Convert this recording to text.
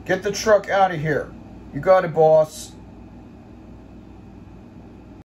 Get the truck out of here. You got it, boss.